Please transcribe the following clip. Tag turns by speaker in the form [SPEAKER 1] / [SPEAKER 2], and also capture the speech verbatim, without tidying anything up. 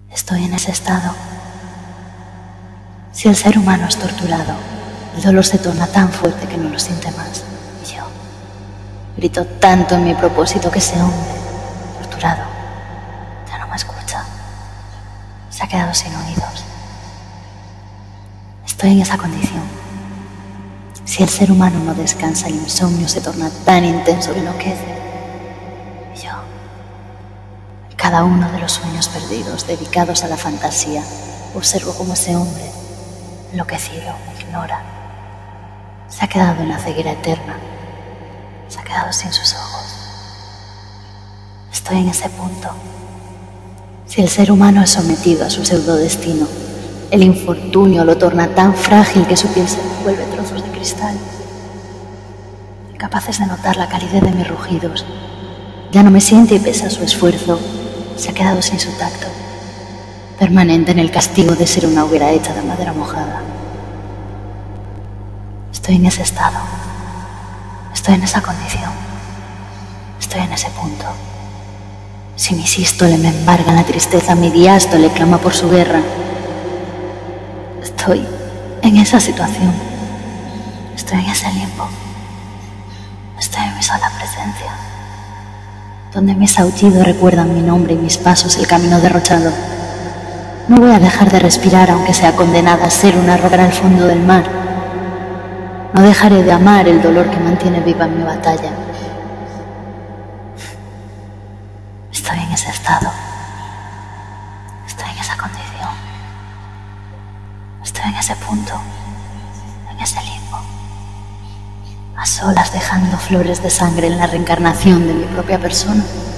[SPEAKER 1] Estoy en ese estado. Si el ser humano es torturado, el dolor se torna tan fuerte que no lo siente más. Y yo grito tanto en mi propósito que ese hombre, torturado, ya no me escucha. Se ha quedado sin oídos. Estoy en esa condición. Si el ser humano no descansa, el insomnio se torna tan intenso que enloquece. Y yo, en cada uno de los sueños perdidos dedicados a la fantasía, observo cómo ese hombre, enloquecido, me ignora. Se ha quedado en la ceguera eterna. Se ha quedado sin sus ojos. Estoy en ese punto. Si el ser humano es sometido a su pseudodestino, el infortunio lo torna tan frágil que su piel se vuelve trozos de cristal. Incapaces de notar la calidez de mis rugidos, ya no me siente y pese a su esfuerzo, se ha quedado sin su tacto, permanente en el castigo de ser una hoguera hecha de madera mojada. Estoy en ese estado, estoy en esa condición, estoy en ese punto. Si mi sístole me embarga en la tristeza, mi diástole clama por su guerra. Estoy en esa situación, estoy en ese limbo, estoy en mi sola presencia, donde mis aullidos recuerdan mi nombre y mis pasos el camino derrochado. No voy a dejar de respirar aunque sea condenada a ser una roca al fondo del mar. No dejaré de amar el dolor que mantiene viva mi batalla. Estoy en ese estado, estoy en esa condición. Estoy en ese punto, en ese limbo, a solas dejando flores de sangre en la reencarnación de mi propia persona.